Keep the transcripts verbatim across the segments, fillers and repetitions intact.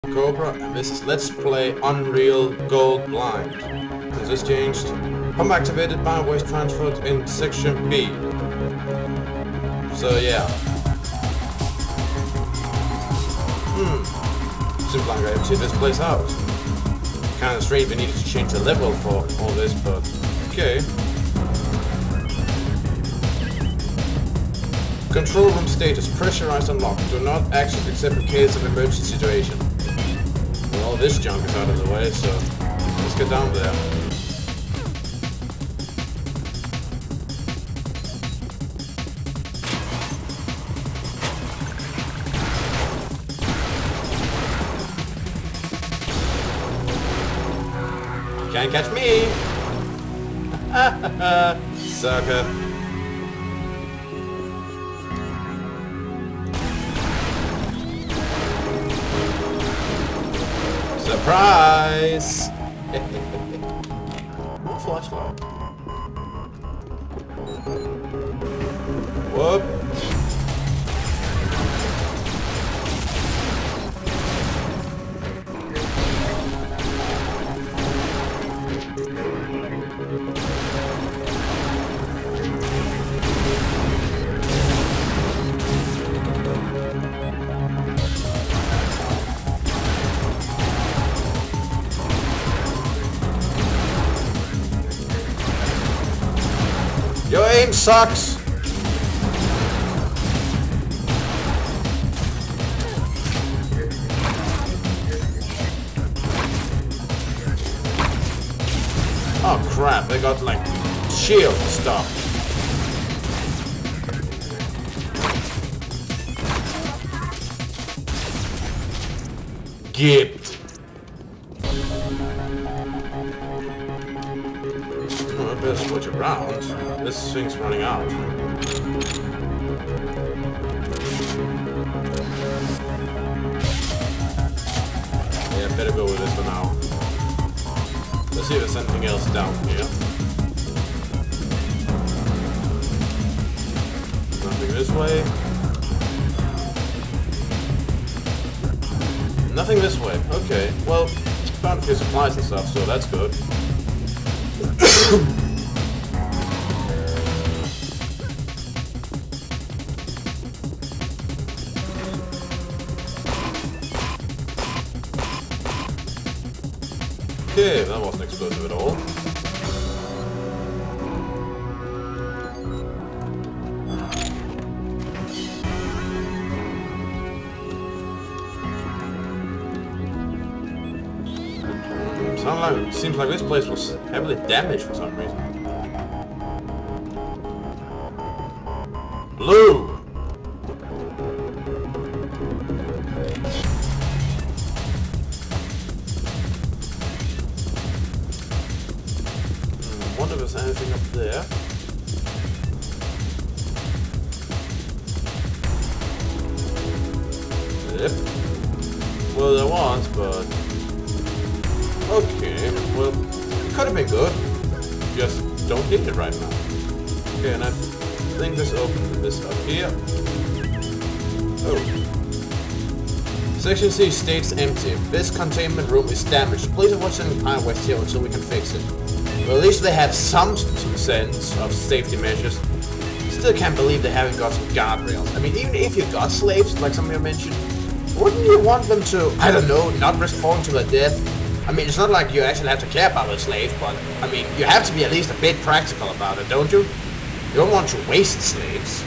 Cobra, and this is Let's Play Unreal Gold Blind. Has this changed? Home activated, Biowave transferred in section B. So yeah. Hmm. Seems like I emptied this place out. Kinda strange we needed to change the level for all this, but okay. Control room status pressurized and locked. Do not access except in case of emergency situation. Well, all this junk is out of the way, so let's get down there. Can't catch me! Ha ha ha! Sucker. Surprise! More flashlight. Whoop! Your aim sucks! Oh crap, they got like shield stuff. Gibbed. Oh, I better switch around. This thing's running out. Yeah, better go with this for now. Let's see if there's anything else down here. Nothing this way. Nothing this way. Okay, well, found a few supplies and stuff, so that's good. Okay, that wasn't explosive at all. Sound like, seems like this place was heavily damaged for some reason. Blue! I wonder if there's anything up there. Yep. Well, there was, but... okay, well, it could have been good. Just don't need it right now. Okay, and I think this opens this up here. Oh. Section C states empty. This containment room is damaged. Please avoid sending Biowave here until we can fix it. Well, at least they have some sense of safety measures. Still can't believe they haven't got some guardrails. I mean, even if you got slaves, like some of you mentioned, wouldn't you want them to, I don't know, not risk falling to their death? I mean, it's not like you actually have to care about the slaves, but, I mean, you have to be at least a bit practical about it, don't you? You don't want to waste slaves.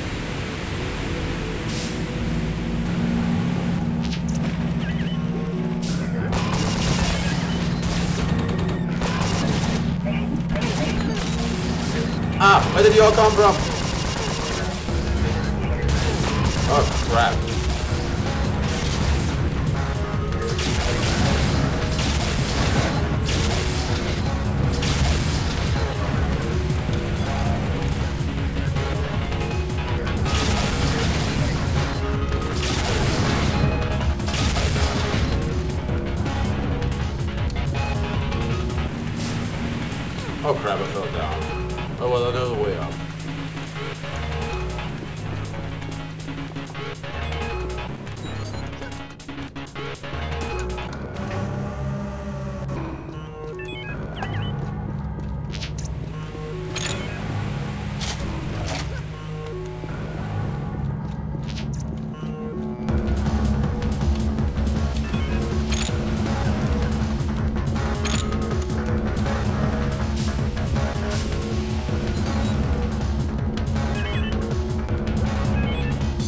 Ah, where did you all come from? Oh, crap. Oh crap, I fell down. Oh well, another way up.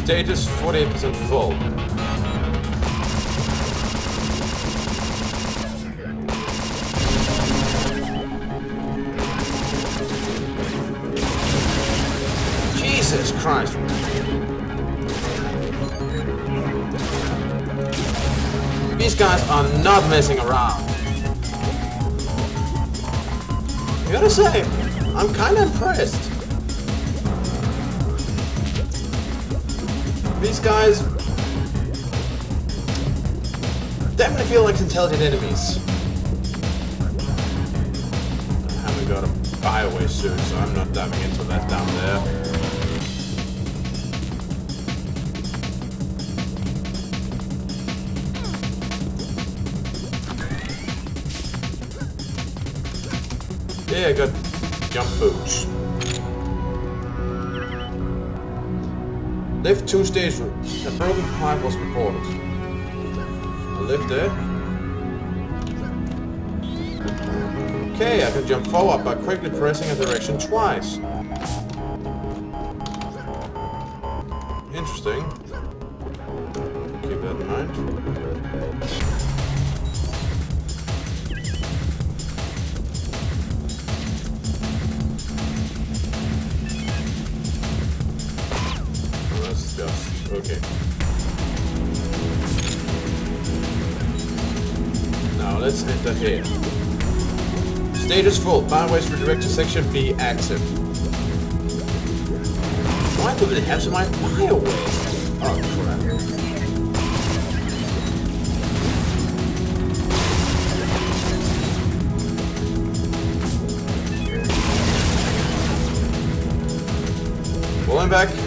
Status forty-eight percent full. Jesus Christ. These guys are not messing around. I gotta say, I'm kinda impressed. These guys definitely feel like intelligent enemies. I haven't got a Bioware suit, so I'm not diving into that down there. Yeah, I got jump boots. Lift two stage rooms. A broken pipe was reported. A lift there. Okay, I can jump forward by quickly pressing a direction twice. Interesting. Keep that in mind. Okay. Now let's enter here. Status full. Byways redirect to section B exit. Why do they have so much Biowares? Oh crap. Pulling back.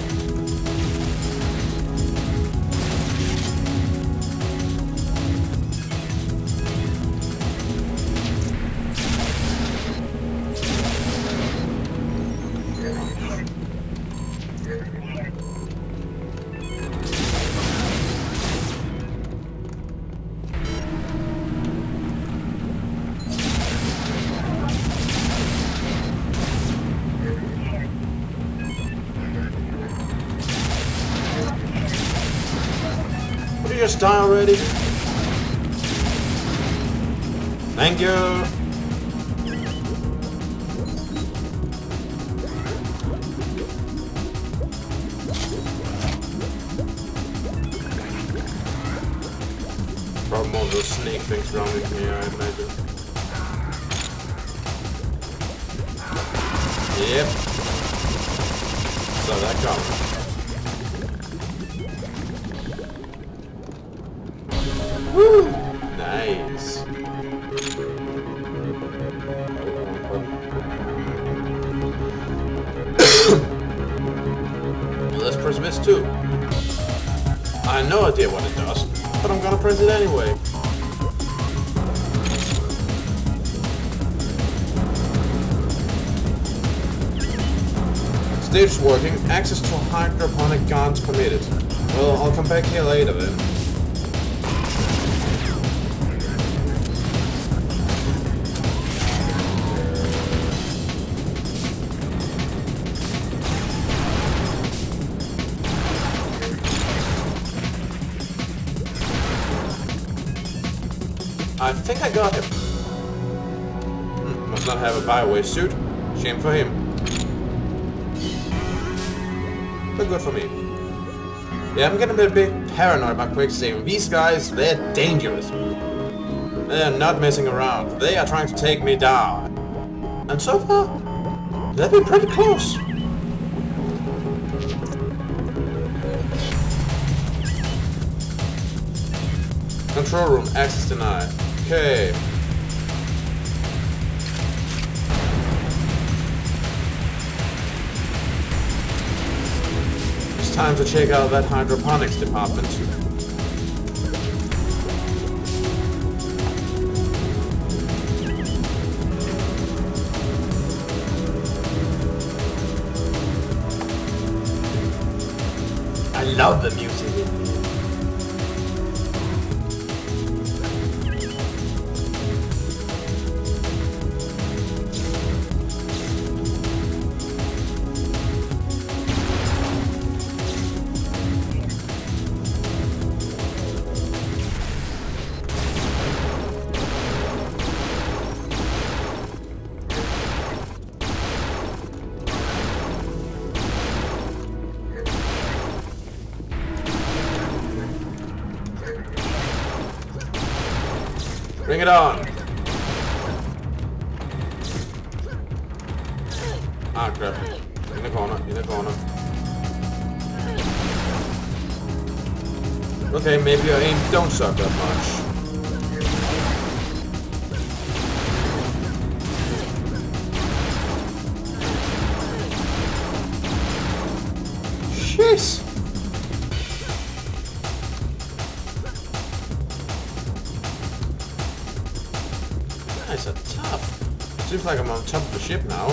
Just die already? Thank you. Probably more of those snake things surrounding me, I imagine. Yep. So that comes. Woo! Nice. Let's press this too. I have no idea what it does, but I'm gonna press it anyway. Stage working. Access to hydroponic guns permitted. Well, I'll come back here later then. I think I got him. Hmm, must not have a Bioware suit. Shame for him. But good for me. Yeah, I'm getting a bit paranoid about quick saving. These guys, they're dangerous. They're not messing around. They are trying to take me down. And so far, they've been pretty close. Control room, access denied. Okay. It's time to check out that hydroponics department. I love the music in here. Bring it on! Ah, crap. In the corner, in the corner. Okay, maybe your aim don't suck that much. Jeez! Guys are tough. It seems like I'm on top of the ship now.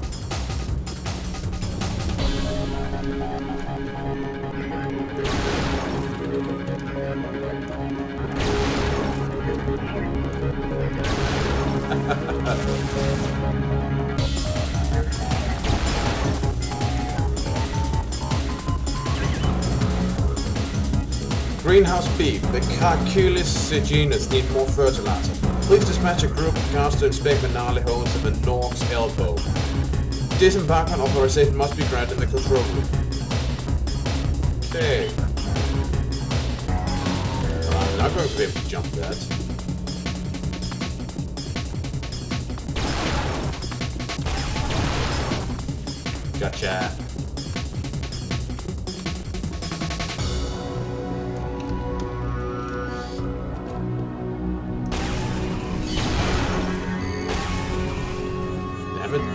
Greenhouse B. The Carculus genus need more fertilizer. Please dispatch a group of guards to inspect the gnarly holes of the Nork's elbow. Disembarkment authorization must be granted in the control room. Okay. Well, I'm not going to be able to jump that. Gotcha. Damn it.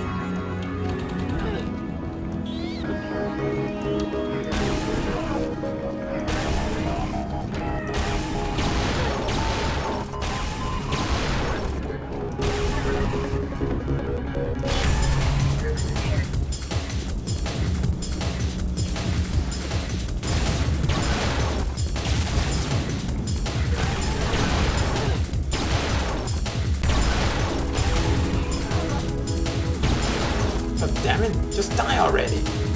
Damn it, just die already!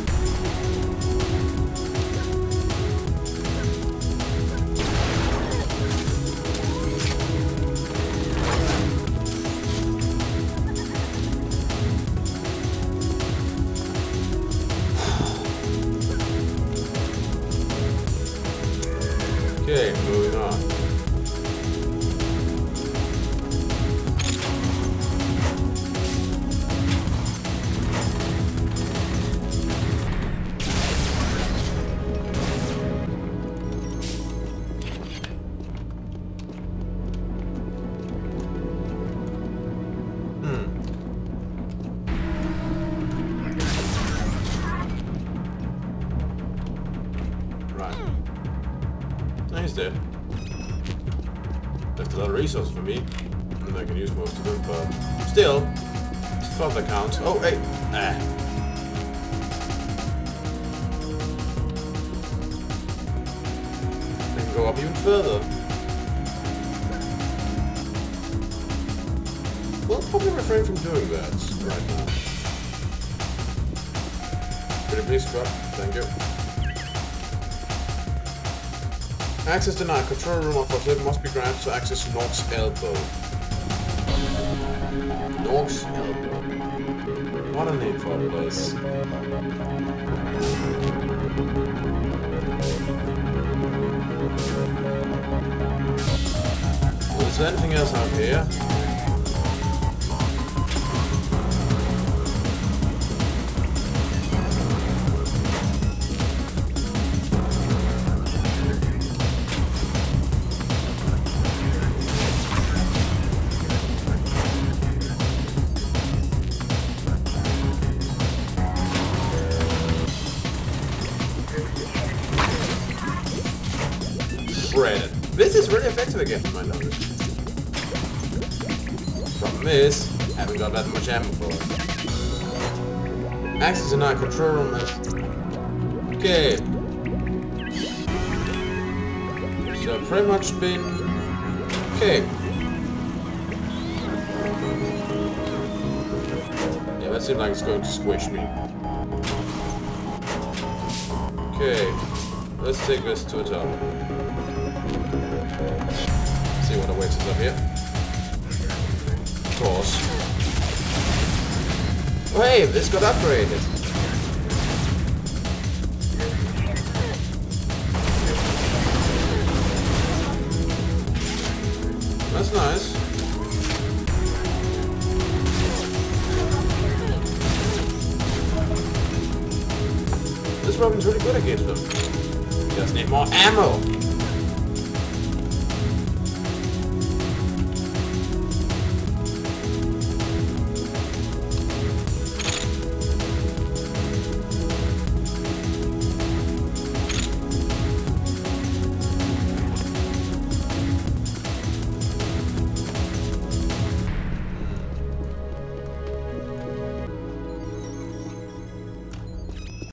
Okay, moving on. He's dead. Left a lot of resources for me, and I can use most of them, but still, it's fun that counts. Oh, hey! Ah. I can go up even further. We'll probably refrain from doing that right now. Could you please stop? Thank you. Access denied. Control room of Flip must be granted to access Nork's elbow. Nork's elbow. What a name for a place. Well, is there anything else out here? Shredded. This is really effective again, to my knowledge. Problem is, I haven't got that much ammo for it. Access denied. Control room is... Okay. So pretty much been... Okay. Yeah, that seems like it's going to squish me. Okay. Let's take this to the top. See what awaits us up here. Of course. Oh hey, this got upgraded. That's nice. this weapon's really good against them. Just need more ammo.